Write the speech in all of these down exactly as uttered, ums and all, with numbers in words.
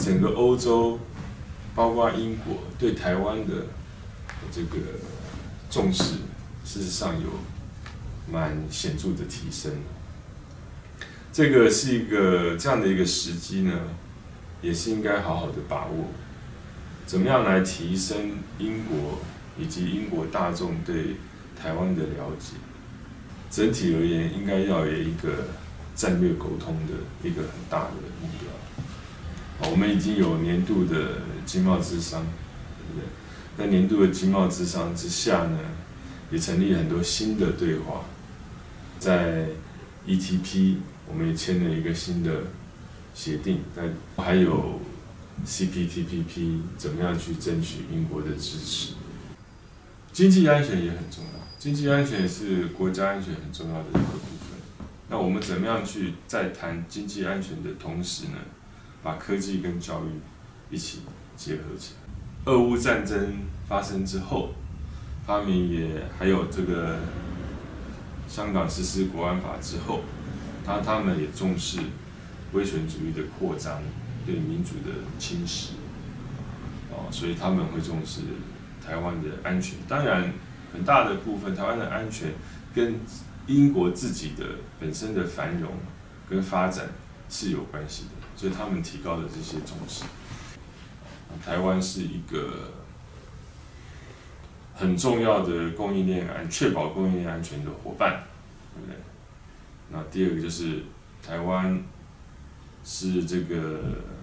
整个欧洲，包括英国对台湾的这个重视，事实上有蛮显著的提升。这个是一个这样的一个时机呢，也是应该好好的把握。怎么样来提升英国以及英国大众对台湾的了解？整体而言，应该要有一个战略沟通的一个很大的目标。我们已经有年度的经贸咨商，对不对？在年度的经贸咨商之下呢，也成立很多新的对话。在 E T P， 我们也签了一个新的协定，在还有 C P T P P， 怎么样去争取英国的支持？经济安全也很重要，经济安全是国家安全很重要的一个部分。那我们怎么样去在谈经济安全的同时呢，把科技跟教育一起结合起来？俄乌战争发生之后，他们也还有这个香港实施国安法之后，他他们也重视威权主义的扩张对民主的侵蚀，哦，所以他们会重视台湾的安全。当然，很大的部分台湾的安全跟英国自己的本身的繁荣跟发展是有关系的，所以他们提高了这些重视。台湾是一个很重要的供应链安，确保供应链安全的伙伴，对不对？那第二个就是台湾是这个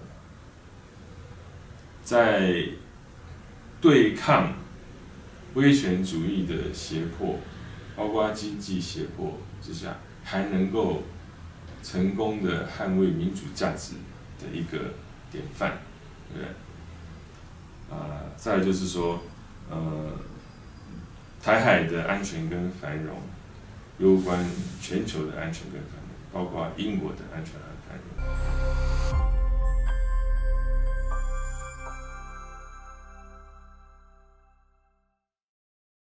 在对抗威权主义的胁迫，包括经济胁迫之下，还能够成功的捍卫民主价值的一个典范，对不对？啊、呃，再来就是说，呃，台海的安全跟繁荣，攸关全球的安全跟繁荣，包括英国的安全和繁荣。